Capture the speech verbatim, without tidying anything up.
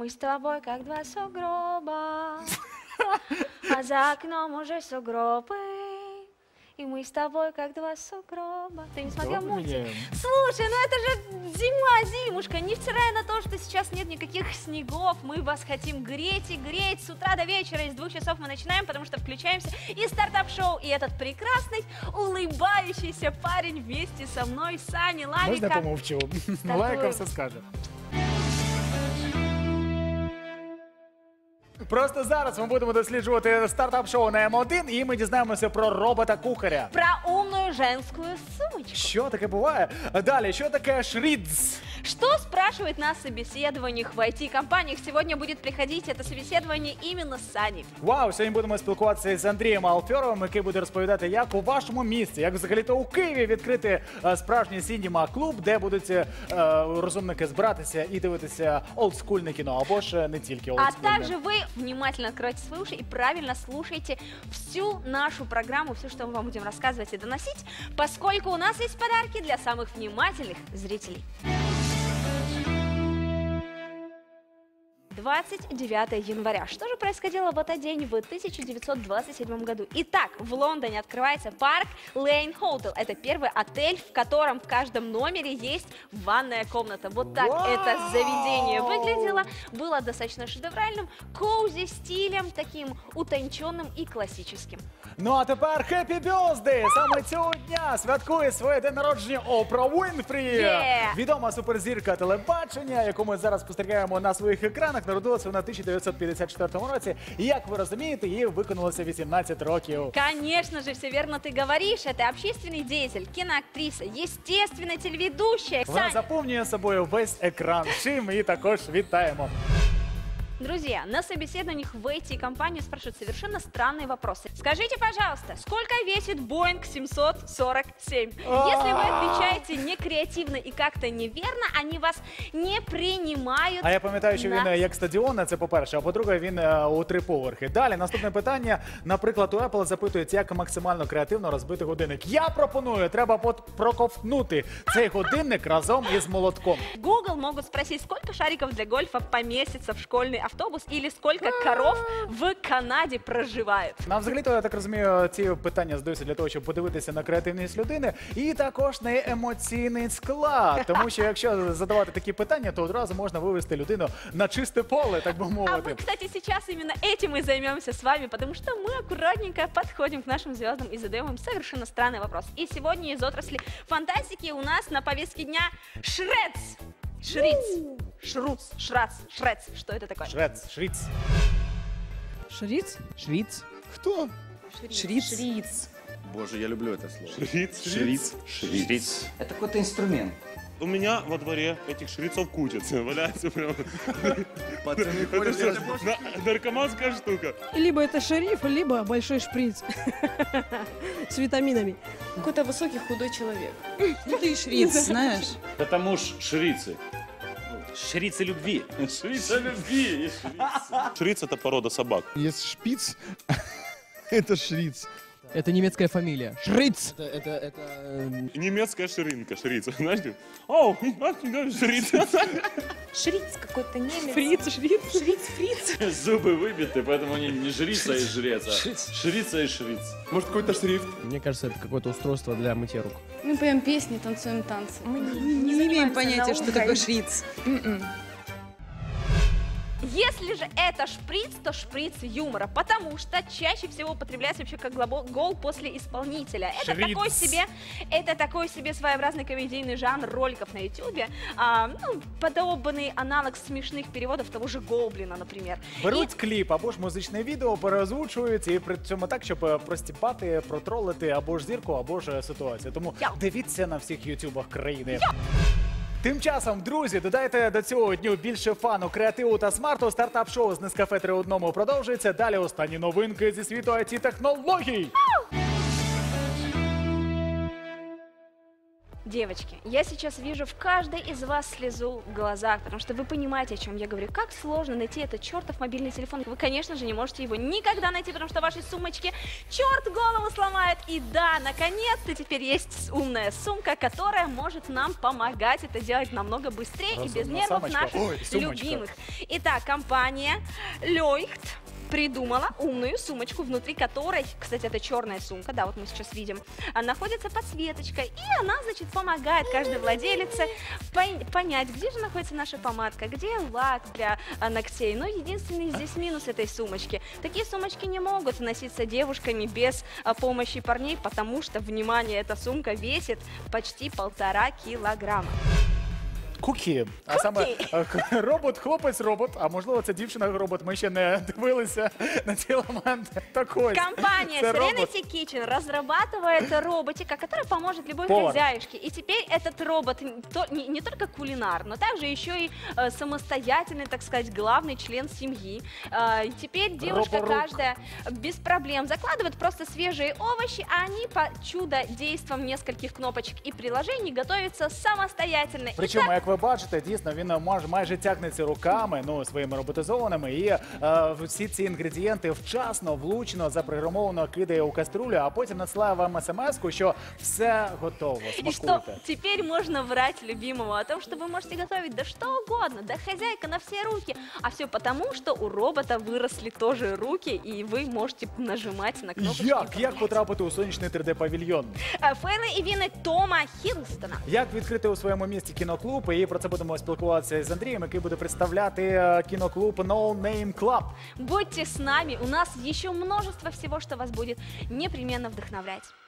Мы с тобой как два сугроба, а за окном уже сугробы. И мы с тобой как два сугроба. Ты не смотрел мультик? Слушай, ну это же зима, зимушка. Невзирая на то, что сейчас нет никаких снегов, мы вас хотим греть и греть с утра до вечера. Из двух часов мы начинаем, потому что включаемся и стартап-шоу. И этот прекрасный, улыбающийся парень вместе со мной, Саня Лавика. Можно я помовчу? Лавика все скаже. Просто зараз ми будемо досліджувати стартап-шоу на М один, і ми дізнаємося про робота-кухаря. Про умную женскую сумочку. Що таке буває? Далі, що таке шридз? Что спрашивает на собеседованиях в ай ти-компаниях? Сегодня будет приходить это собеседование именно с Саней. Вау, сьогодні будемо спілкуватися з Андрієм Алфьоровим, який буде розповідати, як у вашому місті, як взагалі-то у Києві відкрити е, справжній сінема-клуб, де будуть е, розумники збиратися і дивитися олдскульне кіно, або ж не тільки олдскульне. А также вы внимательно откройте свои уши и правильно слушайте всю нашу программу, все, что мы вам будем рассказывать и доносить, поскольку у нас есть подарки для самых внимательных зрителей. двадцать девятое января. Что же происходило в этот день в тысяча девятьсот двадцать седьмом году? Итак, в Лондоне открывается парк Лейн Хотел. Это первый отель, в котором в каждом номере есть ванная комната. Вот так Вау! это заведение выглядело. Было достаточно шедевральным, коузи стилем, таким утонченным и классическим. Ну а тепер Happy Birthday! Саме цього дня святкує своє день народження Опра Уінфрі. Yeah! Відома суперзірка телебачення, яку ми зараз спостерігаємо на своїх екранах. Народилася вона в тисяча дев'ятсот п'ятдесят четвертому році. І, як ви розумієте, їй виконалося вісімнадцять років. Конечно же, все верно ты говоришь. Это общественный деятель, киноактриса, естественно, телеведущая. Вона Саня. заповнює собою весь екран. Чим ми її також вітаємо. Друзья, на собеседованиях в ай ти-компанию спрашивают совершенно странные вопросы. Скажите, пожалуйста, сколько весит Боинг семьсот сорок семь? Если вы отвечаете некреативно и как-то неверно, они вас не принимают. А я пам'ятаю, що на... він як стадіон, це по-перше, а по-друге, він е, у три поверхи. Далі, наступне питання. Наприклад, у Apple запитують, як максимально креативно розбити годинник. Я пропоную, треба проковтнути цей годинник разом із молотком. Google могут спросить, сколько шариков для гольфа поместится в школьный автобус или сколько коров в Канаді проживають. Нам взагалі-то, я так розумію, ці питання здаються для того, щоб подивитися на креативність людини і також на емоційний склад. Тому що якщо задавати такі питання, то одразу можна вивести людину на чисте поле, так би А мовити. мы, кстати, сейчас именно этим и займемся с вами, потому что мы аккуратненько подходим к нашим звездам и задаем им совершенно странный вопрос. И сегодня из отрасли фантастики у нас на повестке дня Шрец. Шриц. Шруц. Шрац. Шрец. Что это такое? Шрец, шриц. Шриц? Шриц. Кто? Шриц. Шриц. Боже, я люблю это слово. Шриц. Шриц. Шриц. Это какой-то инструмент. У меня во дворе этих шрицов кучатся, валяются прям. Пацаны, Это что, на- наркоманская штука. Либо это шериф, либо большой шприц с витаминами. Какой-то высокий худой человек. Ну ты и шриц, знаешь. Потому ж шрицы. Шрицы любви. Шрица любви. Шриц — это порода собак. Есть шпиц, это шриц. Это немецкая фамилия. Шриц. Это, это, это... э, Немецкая ширинка, шриц. Знаешь, о, шриц. Шриц какой-то немец. Фриц, шриц. Шриц, фриц. Зубы выбиты, поэтому они не жрица и жрец, а шрица и шриц. Может, какой-то шрифт? Мне кажется, это какое-то устройство для мытья рук. Мы поем песни, танцуем танцы. Мы не, не имеем понятия, что такое шриц. М-м. Если же это шприц, то шприц юмора, потому что чаще всего употребляется вообще как глагол после исполнителя. Это Шриц. такой себе, это такой себе своеобразный комедийный жанр роликов на ютубе, а, ну, подобный аналог смешных переводов того же Гоблина, например. Беруть кліп або ж музичне відео, переозвучують і при цьому так, щоб е, простіпати, протролити або ж зірку, або ж е, ситуацію. Тому Йо. дивіться на всіх ютубах країни. Тим часом, друзі, додайте до цього дню більше фану, креативу та смарту. Стартап-шоу з Нескафе три в одному продовжується. Далі останні новинки зі світу ай ті-технологій. Девочки, я сейчас вижу в каждой из вас слезу в глазах, потому что вы понимаете, о чем я говорю. Как сложно найти этот чертов мобильный телефон. Вы, конечно же, не можете его никогда найти, потому что в вашей сумочке черт голову сломает. И да, наконец-то теперь есть умная сумка, которая может нам помогать это делать намного быстрее и без нервов самочка. наших Ой, сумочка. любимых. Итак, компания Leucht придумала умную сумочку, внутри которой, кстати, это черная сумка, да, вот мы сейчас видим, а, находится подсветочка, и она, значит, помогает каждой владелице пон- понять, где же находится наша помадка, где лак для а, ногтей. Но единственный здесь минус этой сумочки. Такие сумочки не могут носиться девушками без а, помощи парней, потому что, внимание, эта сумка весит почти полтора кілограма. Кукі. А саме е, к- робот-хлопець-робот, а можливо це дівчина-робот, ми ще не дивилися на ці елементи. Так ось, Компания це робот. Serenity Kitchen разрабатывает роботика, который поможет любой Повар. хозяюшке. И теперь этот робот н- то- не, не только кулинар, но также еще и э, самостоятельный, так сказать, главный член семьи. Э, и теперь девушка Роборук. каждая без проблем закладывает просто свежие овощи, а они по чудо-действам нескольких кнопочек и приложений готовятся самостоятельно. Причому, як ви бачите, дійсно він майже, майже тягнеться руками, ну, своїми роботизованими, і е, всі ці інгредієнти вчасно, влучно, запрограмовано кидає у каструлю, а потім надсилає вам смс-ку, що все готово, И что смакуйте. теперь можно врать любимому о том, что вы можете готовить да что угодно, да хозяйка на все руки. А все потому, что у робота выросли тоже руки, и вы можете нажимать на кнопочки. Як? Як потрапити у сонячний три де-павільйон? Е, Фейли і віни Тома Хіддлстона. Як відкрити у своєму місті кіноклуб? І про це будемо спілкуватися з Андрієм, який буде представляти е, кіноклуб No Name Club. Будьте с нами, у нас еще множество всего, что вас будет непременно вдохновлять.